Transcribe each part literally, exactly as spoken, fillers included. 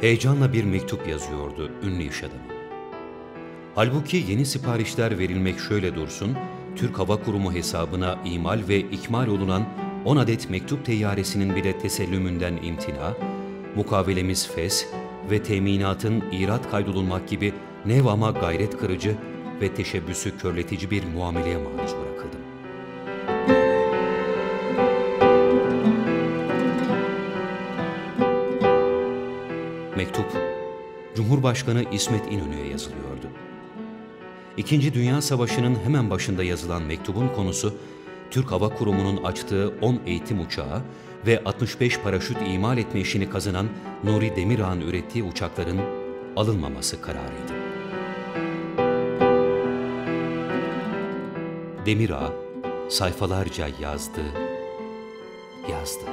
Heyecanla bir mektup yazıyordu ünlü iş adamı. Halbuki yeni siparişler verilmek şöyle dursun, Türk Hava Kurumu hesabına imal ve ikmal olunan on adet mektup teyyaresinin bile tesellümünden imtina, mukavelemiz fes ve teminatın irat kaydolunmak gibi nev ama gayret kırıcı ve teşebbüsü körletici bir muameleye maruz bırakıldım. Mektup, Cumhurbaşkanı İsmet İnönü'ye yazılıyordu. İkinci Dünya Savaşı'nın hemen başında yazılan mektubun konusu, Türk Hava Kurumu'nun açtığı on eğitim uçağı ve altmış beş paraşüt imal etme işini kazanan Nuri Demirağ'ın ürettiği uçakların alınmaması kararıydı. Demirağ sayfalarca yazdı, yazdı.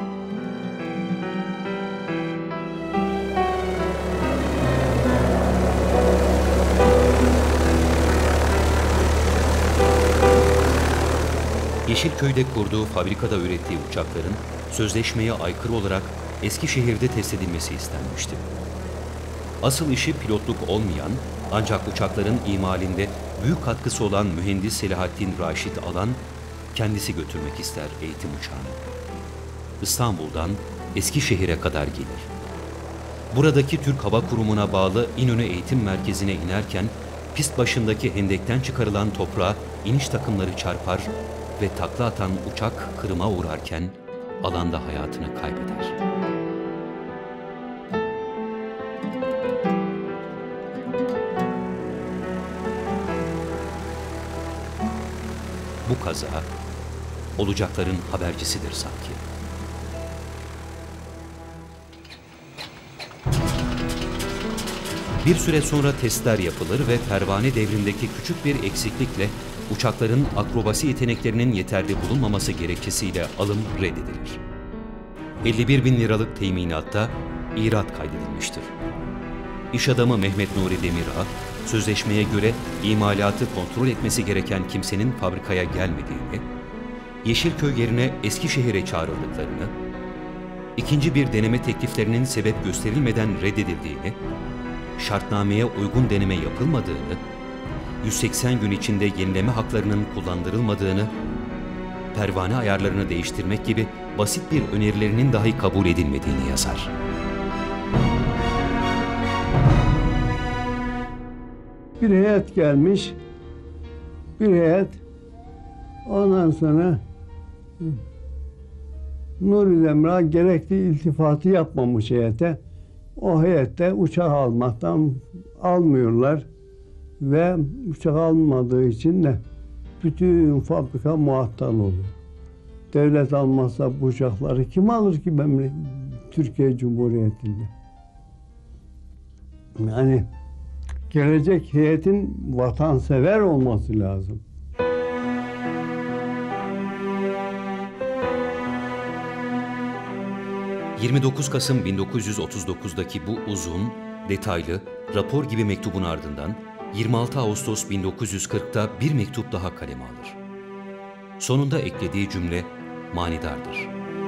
Yeşilköy'de kurduğu fabrikada ürettiği uçakların sözleşmeye aykırı olarak Eskişehir'de test edilmesi istenmişti. Asıl işi pilotluk olmayan ancak uçakların imalinde büyük katkısı olan mühendis Selahattin Raşit Alan kendisi götürmek ister eğitim uçağını. İstanbul'dan Eskişehir'e kadar gelir. Buradaki Türk Hava Kurumu'na bağlı İnönü Eğitim Merkezi'ne inerken pist başındaki hendekten çıkarılan toprağa iniş takımları çarpar ve takla atan uçak kırıma uğrarken alanda hayatını kaybeder. Bu kaza olacakların habercisidir sanki. Bir süre sonra testler yapılır ve pervane devrindeki küçük bir eksiklikle uçakların akrobasi yeteneklerinin yeterli bulunmaması gerekçesiyle alım reddedilir. elli bir bin liralık teminatta irat kaydedilmiştir. İş adamı Mehmet Nuri Demirağ, sözleşmeye göre imalatı kontrol etmesi gereken kimsenin fabrikaya gelmediğini, Yeşilköy yerine Eskişehir'e çağrıldıklarını, ikinci bir deneme tekliflerinin sebep gösterilmeden reddedildiğini, şartnameye uygun deneme yapılmadığını, yüz seksen gün içinde yenileme haklarının kullandırılmadığını, pervane ayarlarını değiştirmek gibi basit bir önerilerinin dahi kabul edilmediğini yazar. Bir heyet gelmiş, bir heyet, ondan sonra Nuri Demirağ gerekli iltifatı yapmamış heyete. O heyette uçak almaktan almıyorlar ve uçak almadığı için de bütün fabrika muattal oluyor. Devlet almazsa bu uçakları kim alır ki memleket Türkiye Cumhuriyeti'nde? Yani gelecek heyetin vatansever olması lazım. yirmi dokuz Kasım bin dokuz yüz otuz dokuz'daki bu uzun, detaylı, rapor gibi mektubun ardından yirmi altı Ağustos bin dokuz yüz kırk'ta bir mektup daha kaleme alır. Sonunda eklediği cümle manidardır.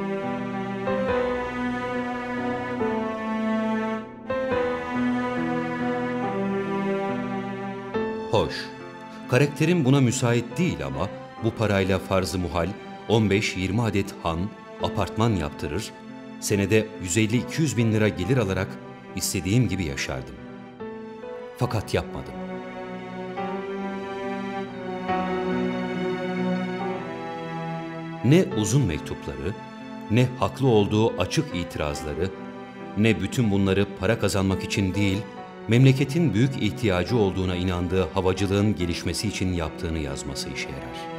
Hoş, karakterim buna müsait değil ama bu parayla farz-ı muhal on beş yirmi adet han, apartman yaptırır, senede yüz elli iki yüz bin lira gelir alarak istediğim gibi yaşardım. Fakat yapmadım. Ne uzun mektupları, ne haklı olduğu açık itirazları, ne bütün bunları para kazanmak için değil, memleketin büyük ihtiyacı olduğuna inandığı havacılığın gelişmesi için yaptığını yazması işe yarar.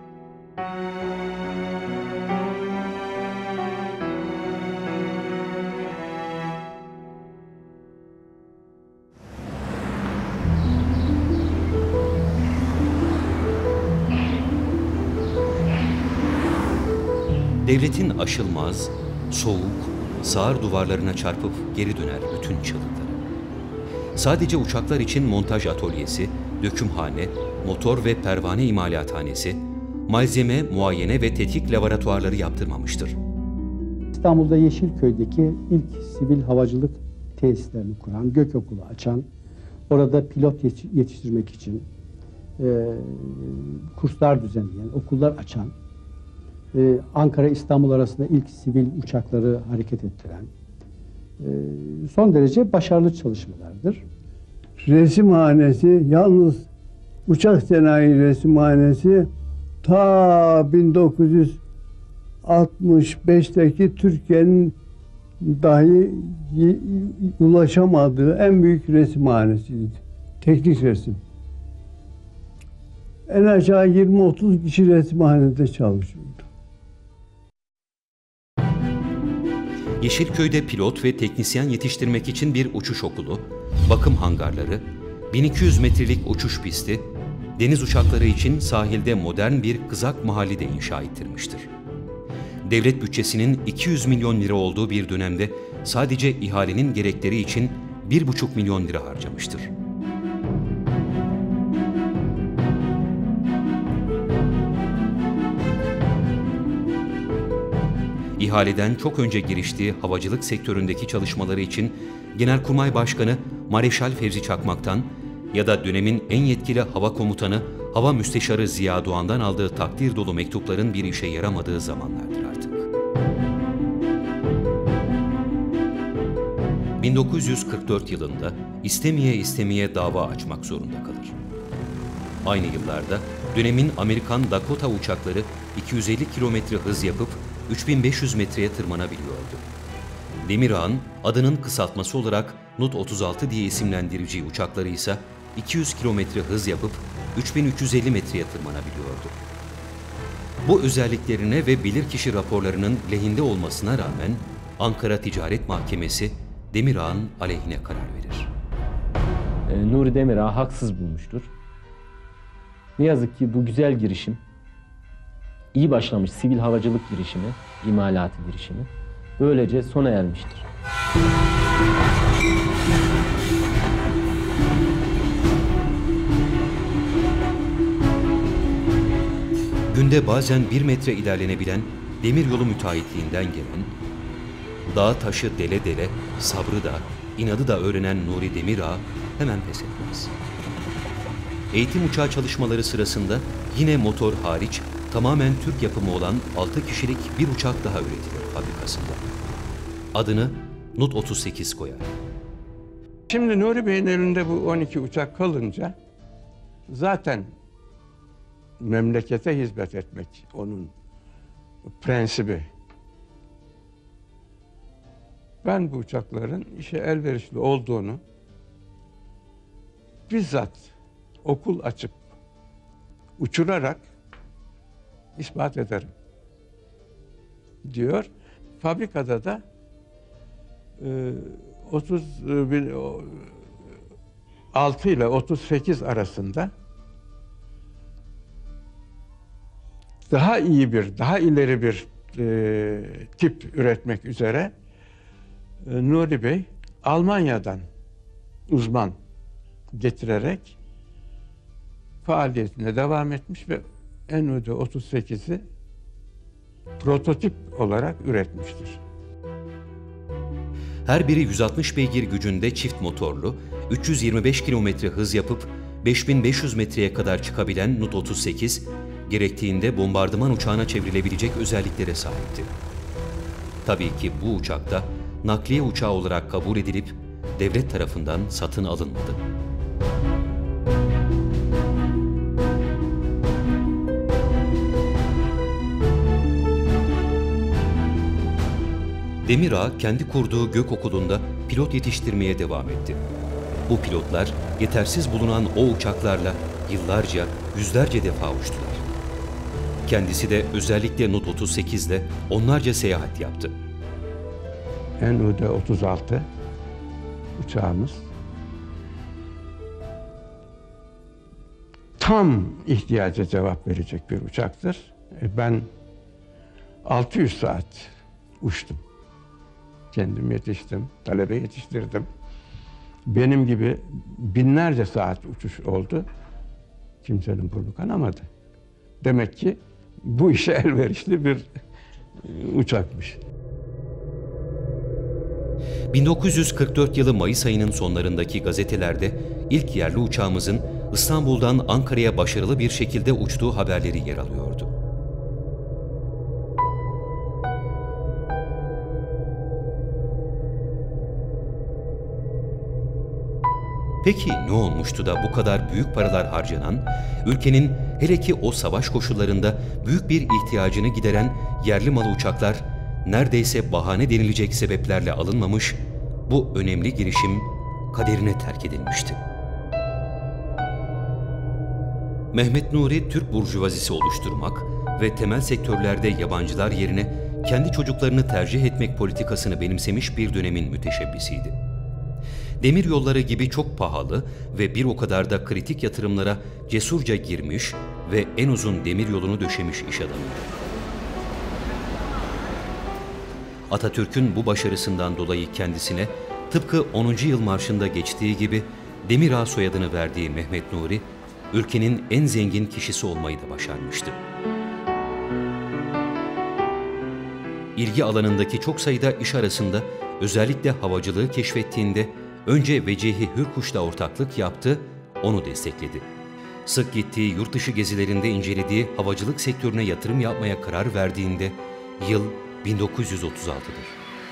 Devletin aşılmaz, soğuk, sağır duvarlarına çarpıp geri döner bütün çığlıkları. Sadece uçaklar için montaj atölyesi, dökümhane, motor ve pervane imalathanesi, malzeme, muayene ve tetkik laboratuvarları yaptırmamıştır. İstanbul'da Yeşilköy'deki ilk sivil havacılık tesislerini kuran, Gökokulu açan, orada pilot yetiştirmek için e, kurslar düzenleyen, okullar açan, e, Ankara-İstanbul arasında ilk sivil uçakları hareket ettiren e, son derece başarılı çalışmalardır. Resimhanesi, yalnız uçak sanayi resimhanesi ta bin dokuz yüz altmış beşteki Türkiye'nin dahi ulaşamadığı en büyük resimhanesiydi. Teknik resim. En aşağı yirmi otuz kişi resimhanede çalışıyordu. Yeşilköy'de pilot ve teknisyen yetiştirmek için bir uçuş okulu, bakım hangarları, bin iki yüz metrelik uçuş pisti, deniz uçakları için sahilde modern bir kızak mahalli de inşa ettirmiştir. Devlet bütçesinin iki yüz milyon lira olduğu bir dönemde sadece ihalenin gerekleri için bir buçuk milyon lira harcamıştır. İhaleden çok önce giriştiği havacılık sektöründeki çalışmaları için Genelkurmay Başkanı Mareşal Fevzi Çakmak'tan ya da dönemin en yetkili hava komutanı Hava Müsteşarı Ziya Doğan'dan aldığı takdir dolu mektupların bir işe yaramadığı zamanlardır artık. bin dokuz yüz kırk dört yılında istemeye istemeye dava açmak zorunda kalır. Aynı yıllarda dönemin Amerikan Dakota uçakları iki yüz elli kilometre hız yapıp üç bin beş yüz metreye tırmanabiliyordu. Demirağ'ın adının kısaltması olarak Nut otuz altı diye isimlendireceği uçakları ise iki yüz kilometre hız yapıp üç bin üç yüz elli metreye tırmanabiliyordu. Bu özelliklerine ve bilirkişi raporlarının lehinde olmasına rağmen Ankara Ticaret Mahkemesi Demirağ'ın aleyhine karar verir. E, Nuri Demirağ haksız bulmuştur. Ne yazık ki bu güzel girişim, iyi başlamış sivil havacılık girişimi, imalatı girişimi böylece sona ermiştir. Günde bazen bir metre ilerlenebilen demiryolu müteahhitliğinden gelen, dağ taşı dele dele, sabrı da, inadı da öğrenen Nuri Demirağ hemen pes etmez. Eğitim uçağı çalışmaları sırasında yine motor hariç tamamen Türk yapımı olan altı kişilik bir uçak daha üretilir fabrikasında. Adını Nut otuz sekiz koyar. Şimdi Nuri Bey'in elinde bu on iki uçak kalınca zaten memlekete hizmet etmek onun prensibi. Ben bu uçakların işe elverişli olduğunu bizzat okul açıp uçurarak ispat ederim diyor. Fabrikada da e, otuz altı ile otuz sekiz arasında daha iyi bir, daha ileri bir e, tip üretmek üzere e, Nuri Bey Almanya'dan uzman getirerek faaliyetine devam etmiş ve N U D otuz sekizi prototip olarak üretmiştir. Her biri yüz altmış beygir gücünde çift motorlu, üç yüz yirmi beş kilometre hız yapıp beş bin beş yüz metreye kadar çıkabilen Nut otuz sekiz, gerektiğinde bombardıman uçağına çevrilebilecek özelliklere sahipti. Tabii ki bu uçakta nakliye uçağı olarak kabul edilip devlet tarafından satın alınmadı. Demirağ kendi kurduğu Gökokulu'nda pilot yetiştirmeye devam etti. Bu pilotlar yetersiz bulunan o uçaklarla yıllarca, yüzlerce defa uçtular. Kendisi de özellikle Nut otuz sekiz ile onlarca seyahat yaptı. N U D otuz altı uçağımız tam ihtiyaca cevap verecek bir uçaktır. Ben altı yüz saat uçtum. Kendim yetiştim, talebe yetiştirdim. Benim gibi binlerce saat uçuş oldu. Kimsenin burnu kanamadı. Demek ki bu işe elverişli bir uçakmış. bin dokuz yüz kırk dört yılı Mayıs ayının sonlarındaki gazetelerde ilk yerli uçağımızın İstanbul'dan Ankara'ya başarılı bir şekilde uçtuğu haberleri yer alıyordu. Peki ne olmuştu da bu kadar büyük paralar harcanan, ülkenin hele ki o savaş koşullarında büyük bir ihtiyacını gideren yerli malı uçaklar neredeyse bahane denilecek sebeplerle alınmamış, bu önemli girişim kaderine terk edilmişti. Mehmet Nuri, Türk burjuvazisi oluşturmak ve temel sektörlerde yabancılar yerine kendi çocuklarını tercih etmek politikasını benimsemiş bir dönemin müteşebbisiydi. Demir yolları gibi çok pahalı ve bir o kadar da kritik yatırımlara cesurca girmiş ve en uzun demir yolunu döşemiş iş adamıydı. Atatürk'ün bu başarısından dolayı kendisine tıpkı onuncu yıl marşında geçtiği gibi Demir Ağa soyadını verdiği Mehmet Nuri, ülkenin en zengin kişisi olmayı da başarmıştı. İlgi alanındaki çok sayıda iş arasında özellikle havacılığı keşfettiğinde önce Vecihi Hürkuş'la ortaklık yaptı, onu destekledi. Sık gittiği yurt dışı gezilerinde incelediği havacılık sektörüne yatırım yapmaya karar verdiğinde yıl bin dokuz yüz otuz altı'dır.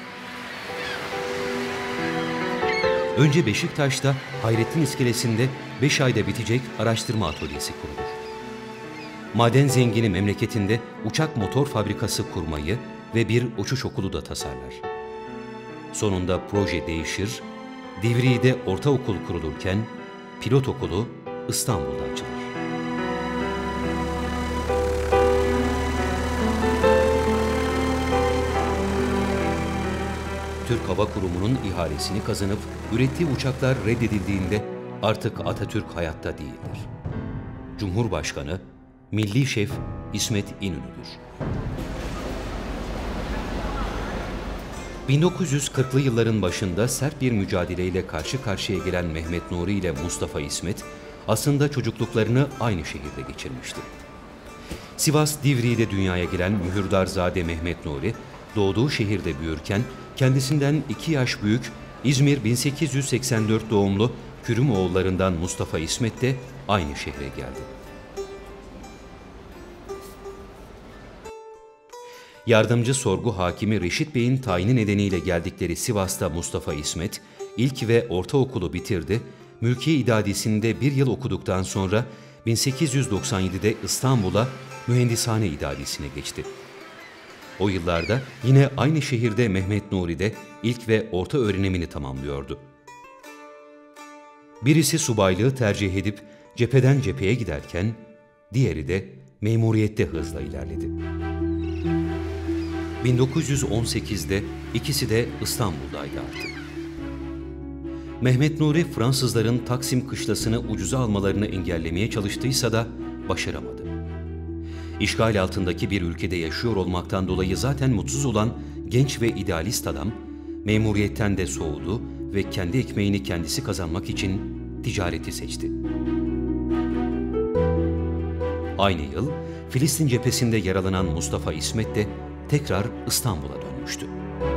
Önce Beşiktaş'ta Hayrettin İskelesi'nde beş ayda bitecek araştırma atölyesi kurulur. Maden zengini memleketinde uçak motor fabrikası kurmayı ve bir uçuş okulu da tasarlar. Sonunda proje değişir, Divriği'de ortaokul kurulurken pilot okulu İstanbul'da açılır. Türk Hava Kurumu'nun ihalesini kazanıp ürettiği uçaklar reddedildiğinde artık Atatürk hayatta değildir. Cumhurbaşkanı, Milli Şef İsmet İnönü'dür. bin dokuz yüz kırk'lı yılların başında sert bir mücadeleyle karşı karşıya gelen Mehmet Nuri ile Mustafa İsmet aslında çocukluklarını aynı şehirde geçirmişti. Sivas Divriği'de dünyaya gelen Mühürdarzade Mehmet Nuri, doğduğu şehirde büyürken kendisinden iki yaş büyük İzmir bin sekiz yüz seksen dört doğumlu Kürümoğullarından Mustafa İsmet de aynı şehre geldi. Yardımcı sorgu hakimi Reşit Bey'in tayini nedeniyle geldikleri Sivas'ta Mustafa İsmet, ilk ve ortaokulu bitirdi, mülkiye idadisinde bir yıl okuduktan sonra bin sekiz yüz doksan yedi'de İstanbul'a mühendishane idadisine geçti. O yıllarda yine aynı şehirde Mehmet Nuri'de ilk ve orta öğrenimini tamamlıyordu. Birisi subaylığı tercih edip cepheden cepheye giderken, diğeri de memuriyette hızla ilerledi. bin dokuz yüz on sekiz'de ikisi de İstanbul'daydı artık. Mehmet Nuri, Fransızların Taksim kışlasını ucuza almalarını engellemeye çalıştıysa da başaramadı. İşgal altındaki bir ülkede yaşıyor olmaktan dolayı zaten mutsuz olan genç ve idealist adam, memuriyetten de soğudu ve kendi ekmeğini kendisi kazanmak için ticareti seçti. Aynı yıl Filistin cephesinde yaralanan Mustafa İsmet de tekrar İstanbul'a dönmüştü.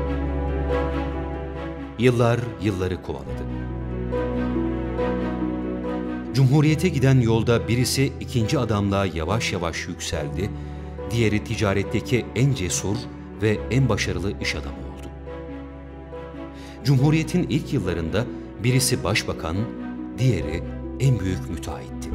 Yıllar yılları kovaladı. Cumhuriyete giden yolda birisi ikinci adamlığa yavaş yavaş yükseldi, diğeri ticaretteki en cesur ve en başarılı iş adamı oldu. Cumhuriyetin ilk yıllarında birisi başbakan, diğeri en büyük müteahhitti.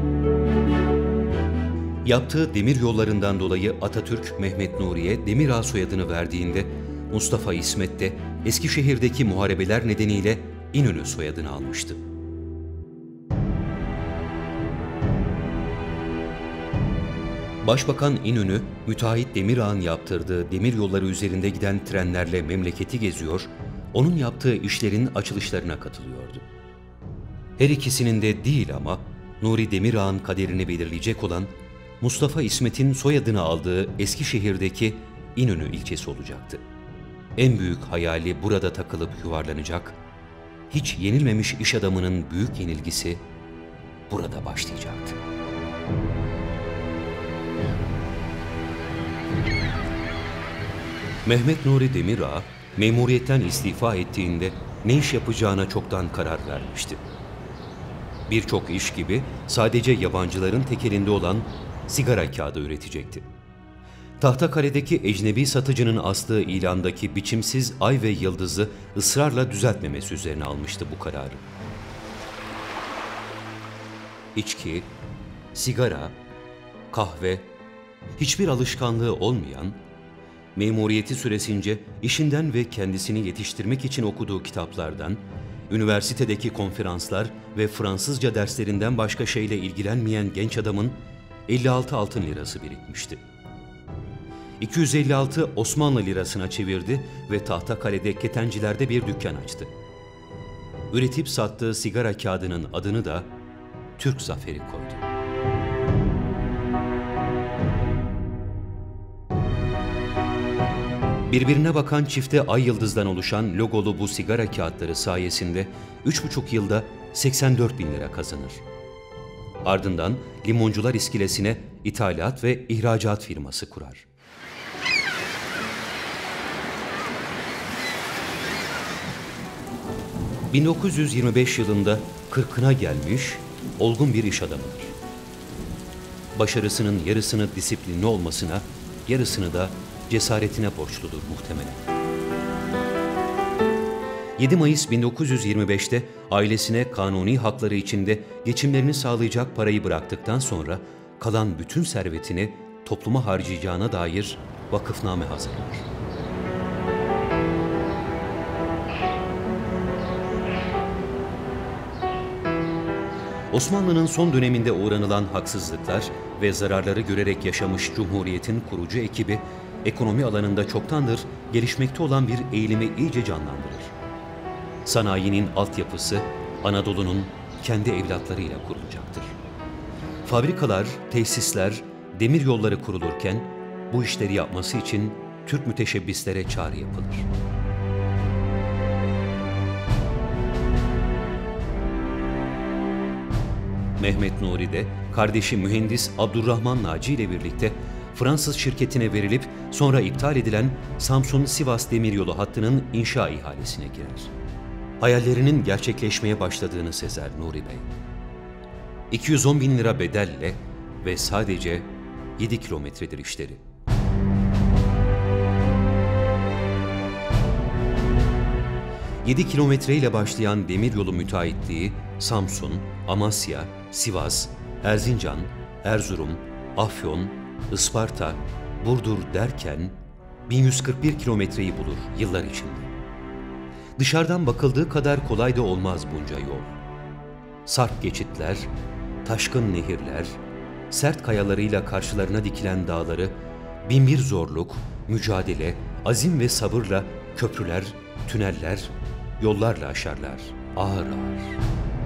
Yaptığı demir yollarından dolayı Atatürk Mehmet Nuri'ye Demir Ağa soyadını verdiğinde Mustafa İsmet de Eskişehir'deki muharebeler nedeniyle İnönü soyadını almıştı. Başbakan İnönü, müteahhit Demir Ağa'nın yaptırdığı demir yolları üzerinde giden trenlerle memleketi geziyor, onun yaptığı işlerin açılışlarına katılıyordu. Her ikisinin de değil ama Nuri Demir Ağa'nın kaderini belirleyecek olan Mustafa İsmet'in soyadını aldığı Eskişehir'deki İnönü ilçesi olacaktı. En büyük hayali burada takılıp yuvarlanacak, hiç yenilmemiş iş adamının büyük yenilgisi burada başlayacaktı. Mehmet Nuri Demir Ağa, memuriyetten istifa ettiğinde ne iş yapacağına çoktan karar vermişti. Birçok iş gibi sadece yabancıların tekelinde olan sigara kağıdı üretecekti. Tahtakale'deki ecnebi satıcının astığı ilandaki biçimsiz ay ve yıldızı ısrarla düzeltmemesi üzerine almıştı bu kararı. İçki, sigara, kahve, hiçbir alışkanlığı olmayan, memuriyeti süresince işinden ve kendisini yetiştirmek için okuduğu kitaplardan, üniversitedeki konferanslar ve Fransızca derslerinden başka şeyle ilgilenmeyen genç adamın elli altı altın lirası birikmişti. iki yüz elli altı Osmanlı lirasına çevirdi ve Tahtakale'de ketencilerde bir dükkan açtı. Üretip sattığı sigara kağıdının adını da Türk Zaferi koydu. Birbirine bakan çifte ay yıldızdan oluşan logolu bu sigara kağıtları sayesinde üç buçuk yılda seksen dört bin lira kazanır. Ardından Limoncular İskelesi'ne ithalat ve ihracat firması kurar. bin dokuz yüz yirmi beş yılında kırkına gelmiş, olgun bir iş adamıdır. Başarısının yarısını disiplinli olmasına, yarısını da cesaretine borçludur muhtemelen. yedi Mayıs bin dokuz yüz yirmi beşte ailesine kanuni hakları içinde geçimlerini sağlayacak parayı bıraktıktan sonra kalan bütün servetini topluma harcayacağına dair vakıfname hazırlar. Osmanlı'nın son döneminde uğranılan haksızlıklar ve zararları görerek yaşamış Cumhuriyet'in kurucu ekibi, ekonomi alanında çoktandır gelişmekte olan bir eğilimi iyice canlandırır. Sanayinin altyapısı Anadolu'nun kendi evlatlarıyla kurulacaktır. Fabrikalar, tesisler, demiryolları kurulurken bu işleri yapması için Türk müteşebbislere çağrı yapılır. Mehmet Nuri de kardeşi mühendis Abdurrahman Naci ile birlikte Fransız şirketine verilip sonra iptal edilen Samsun-Sivas demiryolu hattının inşa ihalesine girer. Hayallerinin gerçekleşmeye başladığını sezer Nuri Bey. iki yüz on bin lira bedelle ve sadece yedi kilometredir işleri. yedi kilometreyle başlayan demiryolu müteahhitliği Samsun, Amasya, Sivas, Erzincan, Erzurum, Afyon, Isparta, Burdur derken bin yüz kırk bir kilometreyi bulur yıllar içinde. Dışarıdan bakıldığı kadar kolay da olmaz bunca yol. Sarp geçitler, taşkın nehirler, sert kayalarıyla karşılarına dikilen dağları, binbir zorluk, mücadele, azim ve sabırla köprüler, tüneller, yollarla aşarlar, ağır ağır.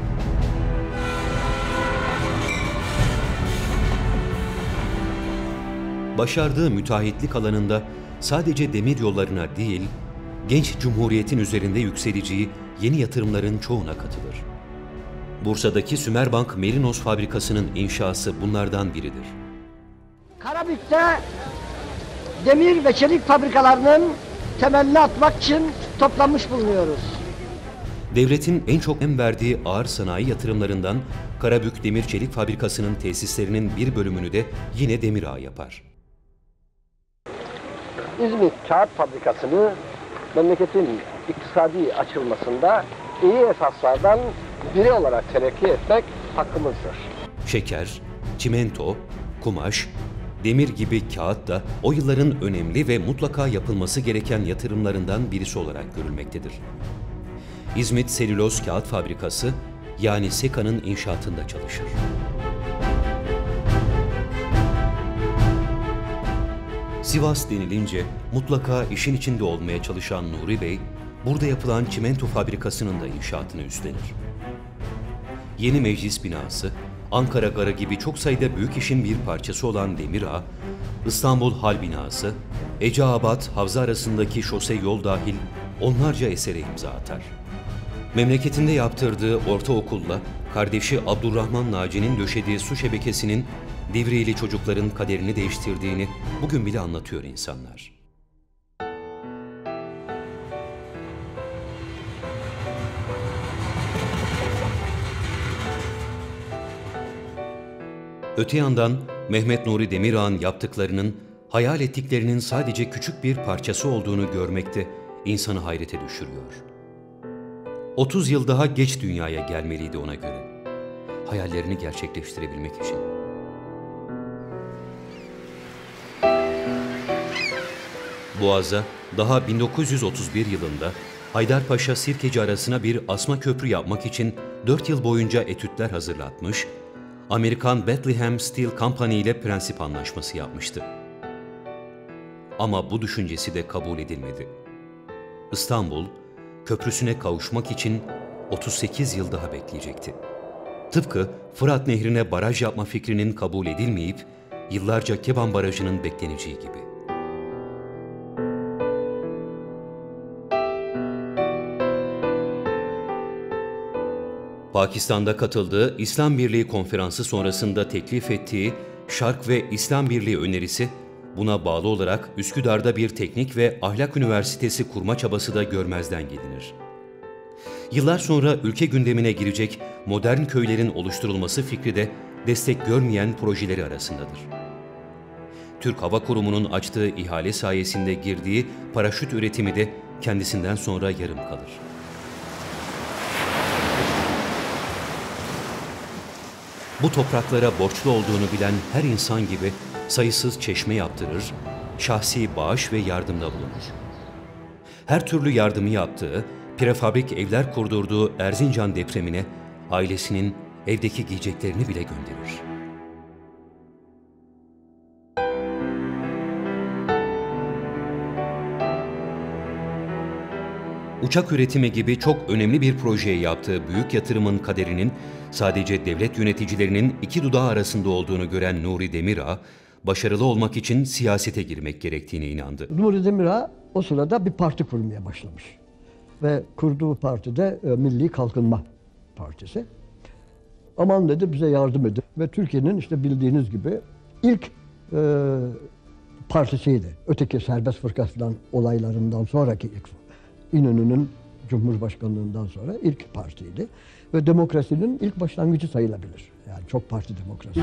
Başardığı müteahhitlik alanında sadece demir yollarına değil, genç cumhuriyetin üzerinde yükseleceği yeni yatırımların çoğuna katılır. Bursa'daki Sümerbank Merinos fabrikasının inşası bunlardan biridir. Karabük'te demir ve çelik fabrikalarının temelini atmak için toplanmış bulunuyoruz. Devletin en çok önem verdiği ağır sanayi yatırımlarından Karabük Demir Çelik Fabrikası'nın tesislerinin bir bölümünü de yine Demir Ağa yapar. İzmit Kağıt Fabrikası'nı memleketin iktisadi açılmasında iyi esaslardan biri olarak telakki etmek hakkımızdır. Şeker, çimento, kumaş, demir gibi kağıt da o yılların önemli ve mutlaka yapılması gereken yatırımlarından birisi olarak görülmektedir. İzmit Selüloz Kağıt Fabrikası yani SEKA'nın inşaatında çalışır. Sivas denilince mutlaka işin içinde olmaya çalışan Nuri Bey, burada yapılan çimento fabrikasının da inşaatını üstlenir. Yeni meclis binası, Ankara Garı gibi çok sayıda büyük işin bir parçası olan Demir Ağa, İstanbul Hal binası, Eceabat Havza arasındaki şose yol dahil onlarca esere imza atar. Memleketinde yaptırdığı ortaokulla kardeşi Abdurrahman Naci'nin döşediği su şebekesinin Divriğili çocukların kaderini değiştirdiğini bugün bile anlatıyor insanlar. Öte yandan Mehmet Nuri Demirağ'ın yaptıklarının hayal ettiklerinin sadece küçük bir parçası olduğunu görmekte insanı hayrete düşürüyor. otuz yıl daha geç dünyaya gelmeliydi ona göre. Hayallerini gerçekleştirebilmek için. Boğaz'a daha bin dokuz yüz otuz bir yılında Haydarpaşa Sirkeci arasına bir asma köprü yapmak için dört yıl boyunca etütler hazırlatmış, Amerikan Bethlehem Steel Company ile prensip anlaşması yapmıştı. Ama bu düşüncesi de kabul edilmedi. İstanbul, köprüsüne kavuşmak için otuz sekiz yıl daha bekleyecekti. Tıpkı Fırat Nehri'ne baraj yapma fikrinin kabul edilmeyip yıllarca Keban Barajı'nın bekleneceği gibi. Pakistan'da katıldığı İslam Birliği konferansı sonrasında teklif ettiği Şark ve İslam Birliği önerisi, buna bağlı olarak Üsküdar'da bir teknik ve ahlak üniversitesi kurma çabası da görmezden gelinir. Yıllar sonra ülke gündemine girecek modern köylerin oluşturulması fikri de destek görmeyen projeleri arasındadır. Türk Hava Kurumu'nun açtığı ihale sayesinde girdiği paraşüt üretimi de kendisinden sonra yarım kalır. Bu topraklara borçlu olduğunu bilen her insan gibi sayısız çeşme yaptırır, şahsi bağış ve yardımda bulunur. Her türlü yardımı yaptığı, prefabrik evler kurdurduğu Erzincan depremine ailesinin evdeki giyeceklerini bile gönderir. Uçak üretimi gibi çok önemli bir projeye yaptığı büyük yatırımın kaderinin sadece devlet yöneticilerinin iki dudağı arasında olduğunu gören Nuri Demirağ, başarılı olmak için siyasete girmek gerektiğine inandı. Nuri Demirağ o sırada bir parti kurmaya başlamış. Ve kurduğu parti de e, Milli Kalkınma Partisi. Aman dedi bize yardım edin. Ve Türkiye'nin işte bildiğiniz gibi ilk e, partisiydi. Öteki serbest fırkasından olaylarından sonraki ilk İnönü'nün Cumhurbaşkanlığından sonra ilk partiydi. Ve demokrasinin ilk başlangıcı sayılabilir. Yani çok parti demokrasisi.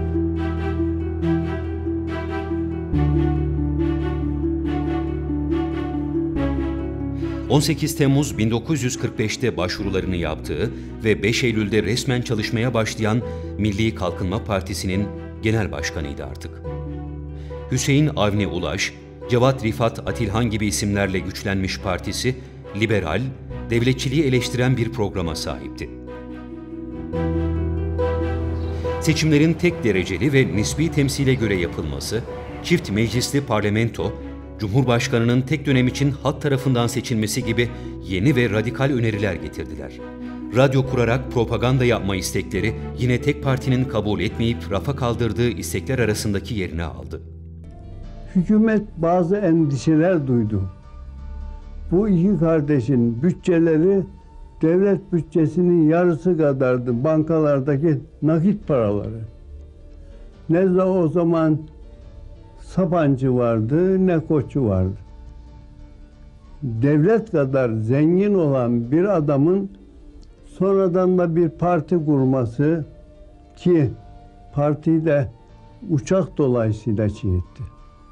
on sekiz Temmuz bin dokuz yüz kırk beş'te başvurularını yaptığı ve beş Eylül'de resmen çalışmaya başlayan Milli Kalkınma Partisi'nin genel başkanıydı artık. Hüseyin Avni Ulaş, Cevat Rifat Atilhan gibi isimlerle güçlenmiş partisi, liberal, devletçiliği eleştiren bir programa sahipti. Seçimlerin tek dereceli ve nispi temsile göre yapılması, çift meclisli parlamento, Cumhurbaşkanı'nın tek dönem için halk tarafından seçilmesi gibi yeni ve radikal öneriler getirdiler. Radyo kurarak propaganda yapma istekleri yine tek partinin kabul etmeyip rafa kaldırdığı istekler arasındaki yerini aldı. Hükümet bazı endişeler duydu. Bu iki kardeşin bütçeleri devlet bütçesinin yarısı kadardı, bankalardaki nakit paraları. Ne o zaman Sabancı vardı, ne Koçu vardı. Devlet kadar zengin olan bir adamın sonradan da bir parti kurması, ki partiyi de uçak dolayısıyla şey etti.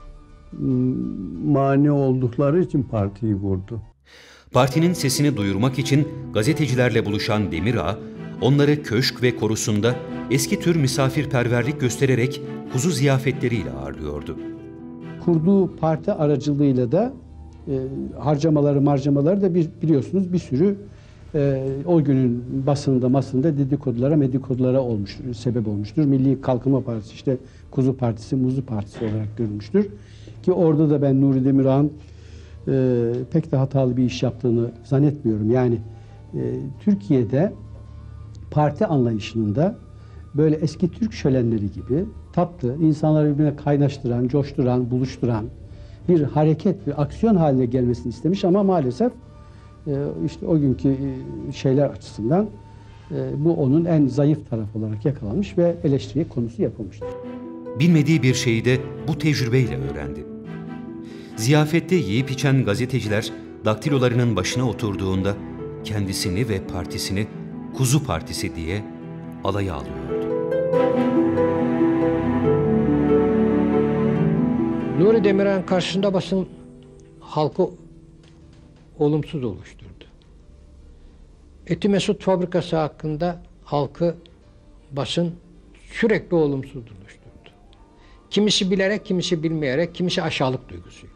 Mani oldukları için partiyi kurdu. Partinin sesini duyurmak için gazetecilerle buluşan Demirağ, onları köşk ve korusunda eski tür misafirperverlik göstererek kuzu ziyafetleriyle ağırlıyordu. Kurduğu parti aracılığıyla da e, harcamaları marcamaları da bir, biliyorsunuz bir sürü e, o günün basında masında dedikodulara medikodulara olmuştur, sebep olmuştur. Milli Kalkınma Partisi işte Kuzu Partisi, Muzu Partisi olarak görülmüştür. Ki orada da ben Nuri Demirağ'ın e, pek de hatalı bir iş yaptığını zannetmiyorum. Yani e, Türkiye'de parti anlayışının da böyle eski Türk şölenleri gibi tatlı, insanları birbirine kaynaştıran, coşturan, buluşturan bir hareket, bir aksiyon haline gelmesini istemiş ama maalesef e, işte o günkü şeyler açısından e, bu onun en zayıf tarafı olarak yakalanmış ve eleştiriye konusu yapılmıştır. Bilmediği bir şeyi de bu tecrübeyle öğrendi. Ziyafette yiyip içen gazeteciler daktilolarının başına oturduğunda kendisini ve partisini Kuzu Partisi diye alaya alıyordu. Nuri Demirhan karşısında basın halkı olumsuz oluşturdu. Etimesut fabrikası hakkında halkı basın sürekli olumsuz oluşturdu. Kimisi bilerek, kimisi bilmeyerek, kimisi aşağılık duygusuyla.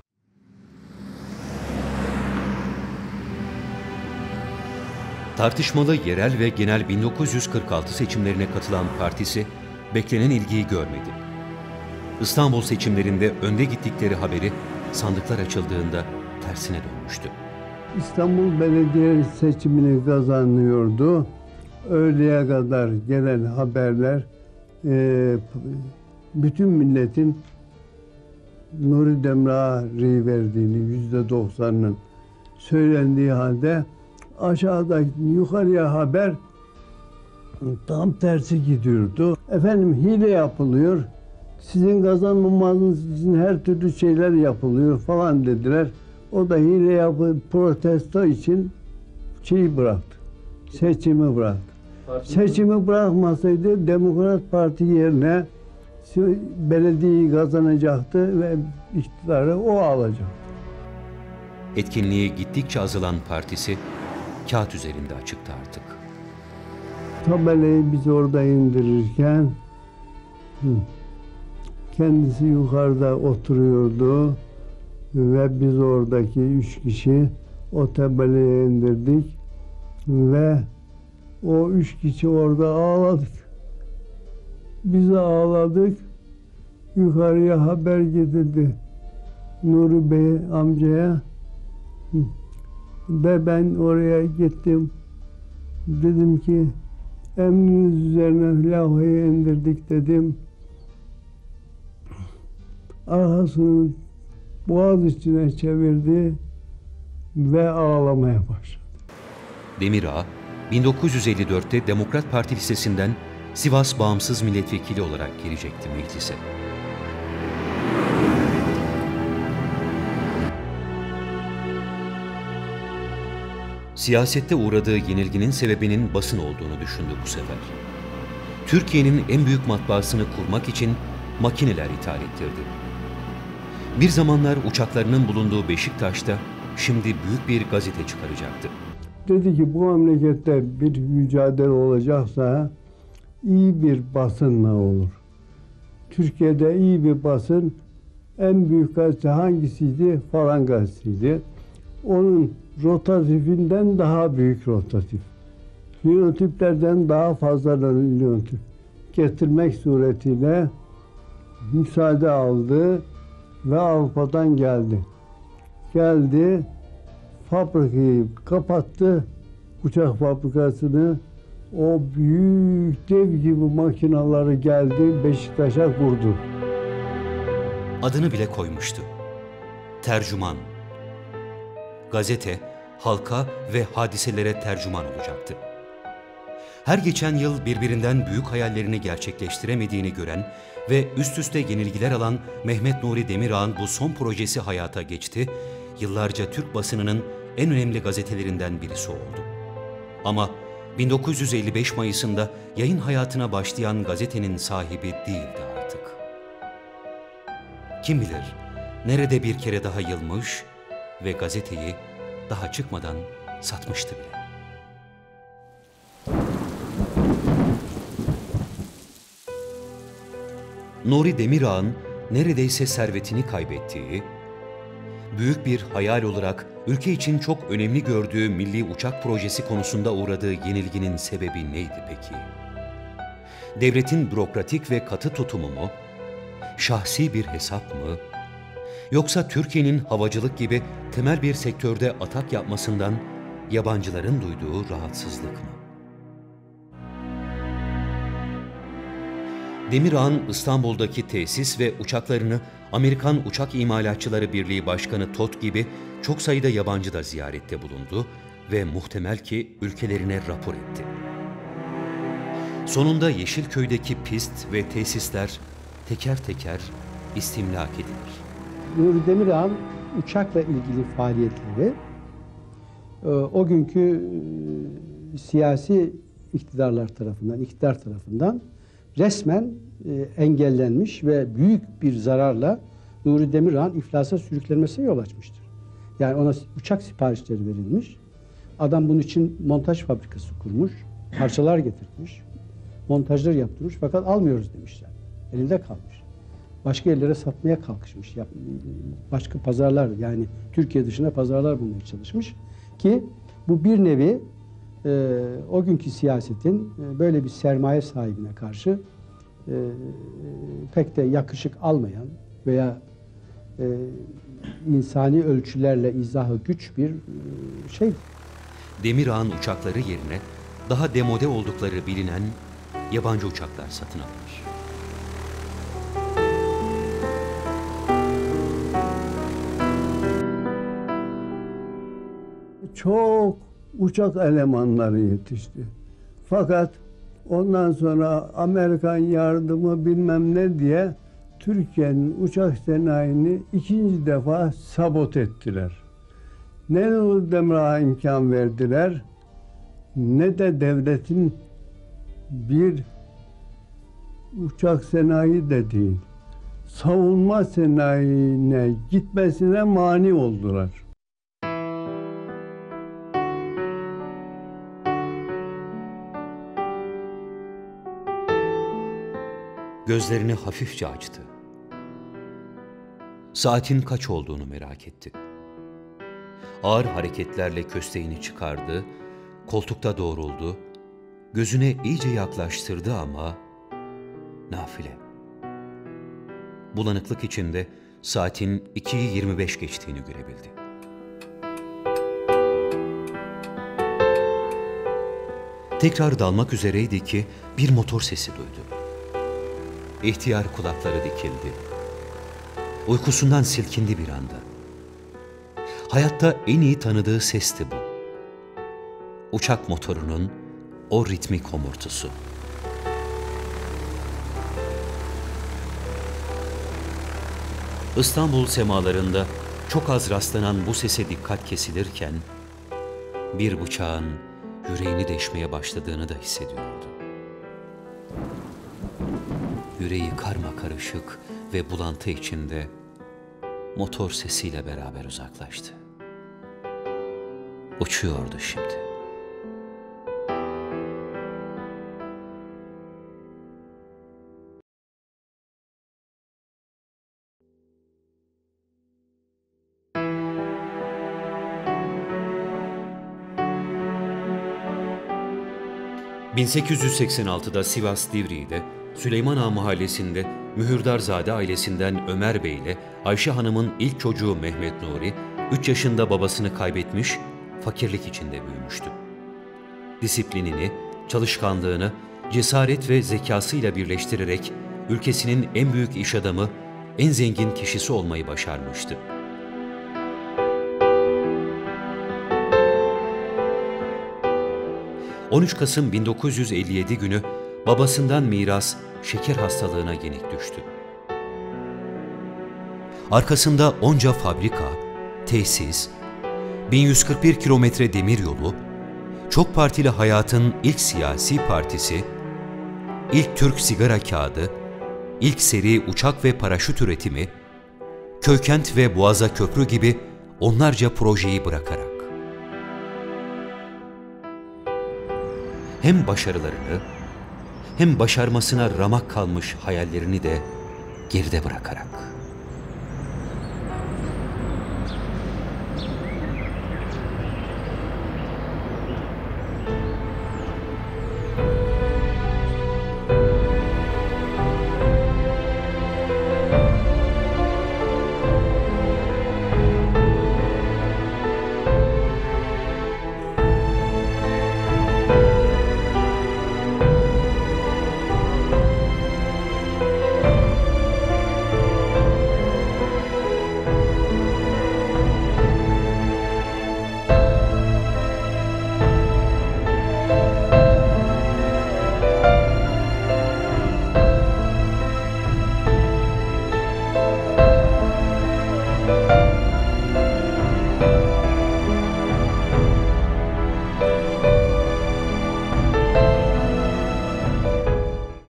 Tartışmalı yerel ve genel bin dokuz yüz kırk altı seçimlerine katılan partisi beklenen ilgiyi görmedi. İstanbul seçimlerinde önde gittikleri haberi sandıklar açıldığında tersine dönmüştü. İstanbul Belediye seçimini kazanıyordu. Öğleye kadar gelen haberler e, bütün milletin Nuri Demirhan'a verdiğini, yüzde doksanının söylendiği halde aşağıda yukarıya haber tam tersi gidiyordu. Efendim hile yapılıyor, sizin kazanmamanız için her türlü şeyler yapılıyor falan dediler. O da hile yapıp protesto için şeyi bıraktı, seçimi bıraktı. Seçimi bırakmasaydı Demokrat Parti yerine belediyeyi kazanacaktı ve iktidarı o alacaktı. Etkinliği gittikçe azalan partisi kağıt üzerinde açıktı artık. Tabelayı biz orada indirirken kendisi yukarıda oturuyordu ve biz oradaki üç kişi o tabelayı indirdik ve o üç kişi orada ağladık. Biz ağladık. Yukarıya haber gidildi Nuri Bey amcaya ve ben oraya gittim. Dedim ki emriniz üzerine levhayı indirdik dedim. Arkasını boğaz içine çevirdi ve ağlamaya başladı. Demirağ, bin dokuz yüz elli dörtte Demokrat Parti Lisesi'nden Sivas Bağımsız Milletvekili olarak girecekti meclise. Siyasette uğradığı yenilginin sebebinin basın olduğunu düşündü bu sefer. Türkiye'nin en büyük matbaasını kurmak için makineler ithal ettirdi. Bir zamanlar uçaklarının bulunduğu Beşiktaş'ta şimdi büyük bir gazete çıkaracaktı. Dedi ki bu memlekette bir mücadele olacaksa iyi bir basınla olur. Türkiye'de iyi bir basın, en büyük gazete hangisiydi? Falan gazeteydi. Onun rotatifinden daha büyük rotatif. Linotiplerden daha fazla linotip getirmek suretiyle müsaade aldı ve Avrupa'dan geldi. Geldi, fabrikayı kapattı, uçak fabrikasını. O büyük dev gibi makinaları geldi, Beşiktaş'a kurdu. Adını bile koymuştu. Tercüman. Gazete, halka ve hadiselere tercüman olacaktı. Her geçen yıl birbirinden büyük hayallerini gerçekleştiremediğini gören ve üst üste yenilgiler alan Mehmet Nuri Demirağ'ın bu son projesi hayata geçti, yıllarca Türk basınının en önemli gazetelerinden birisi oldu. Ama bin dokuz yüz elli beş Mayıs'ında yayın hayatına başlayan gazetenin sahibi değildi artık. Kim bilir, nerede bir kere daha yılmış ve gazeteyi daha çıkmadan satmıştı bile. Nuri Demirağ'ın neredeyse servetini kaybettiği, büyük bir hayal olarak ülke için çok önemli gördüğü milli uçak projesi konusunda uğradığı yenilginin sebebi neydi peki? Devletin bürokratik ve katı tutumu mu? Şahsi bir hesap mı? Yoksa Türkiye'nin havacılık gibi temel bir sektörde atak yapmasından yabancıların duyduğu rahatsızlık mı? Demirağ'ın İstanbul'daki tesis ve uçaklarını Amerikan Uçak İmalatçıları Birliği Başkanı Todt gibi çok sayıda yabancı da ziyarette bulundu ve muhtemel ki ülkelerine rapor etti. Sonunda Yeşilköy'deki pist ve tesisler teker teker istimlak edilir. Nuri Demirağ'ın uçakla ilgili faaliyetleri o günkü siyasi iktidarlar tarafından, iktidar tarafından resmen engellenmiş ve büyük bir zararla Nuri Demirağ'ın iflasa sürüklenmesine yol açmıştır. Yani ona uçak siparişleri verilmiş. Adam bunun için montaj fabrikası kurmuş. Parçalar getirmiş. Montajlar yaptırmış fakat almıyoruz demişler. Elinde kalmış. Başka yerlere satmaya kalkışmış. Başka pazarlar, yani Türkiye dışında pazarlar bulmaya çalışmış. Ki bu bir nevi e, o günkü siyasetin e, böyle bir sermaye sahibine karşı e, pek de yakışık almayan veya e, insani ölçülerle izahı güç bir e, şey. Demirağ'ın uçakları yerine daha demode oldukları bilinen yabancı uçaklar satın alınır. Çok uçak elemanları yetişti. Fakat ondan sonra Amerikan yardımı bilmem ne diye Türkiye'nin uçak sanayini ikinci defa sabot ettiler. Ne Nuri Demirağ'a imkan verdiler, ne de devletin bir uçak sanayi de değil, savunma sanayine gitmesine mani oldular. Gözlerini hafifçe açtı. Saatin kaç olduğunu merak etti. Ağır hareketlerle kösteğini çıkardı, koltukta doğruldu, gözüne iyice yaklaştırdı ama nafile. Bulanıklık içinde saatin ikiyi yirmi beş geçtiğini görebildi. Tekrar dalmak üzereydi ki bir motor sesi duydu. İhtiyar kulakları dikildi. Uykusundan silkindi bir anda. Hayatta en iyi tanıdığı sesti bu. Uçak motorunun o ritmik homurtusu. İstanbul semalarında çok az rastlanan bu sese dikkat kesilirken bir bıçağın yüreğini deşmeye başladığını da hissediyordu. Yüreği karmakarışık ve bulantı içinde motor sesiyle beraber uzaklaştı. Uçuyordu şimdi. bin sekiz yüz seksen altıda Sivas Divriği'de Süleyman Ağa mahallesinde Mühürdarzade ailesinden Ömer Bey ile Ayşe Hanım'ın ilk çocuğu Mehmet Nuri, üç yaşında babasını kaybetmiş, fakirlik içinde büyümüştü. Disiplinini, çalışkanlığını, cesaret ve zekasıyla birleştirerek ülkesinin en büyük iş adamı, en zengin kişisi olmayı başarmıştı. on üç Kasım bin dokuz yüz elli yedi günü babasından miras şeker hastalığına yenik düştü. Arkasında onca fabrika, tesis, bin yüz kırk bir kilometre demiryolu, çok partili hayatın ilk siyasi partisi, ilk Türk sigara kağıdı, ilk seri uçak ve paraşüt üretimi, Köykent ve Boğaza Köprü gibi onlarca projeyi bırakarak hem başarılarını hem başarmasına ramak kalmış hayallerini de geride bırakarak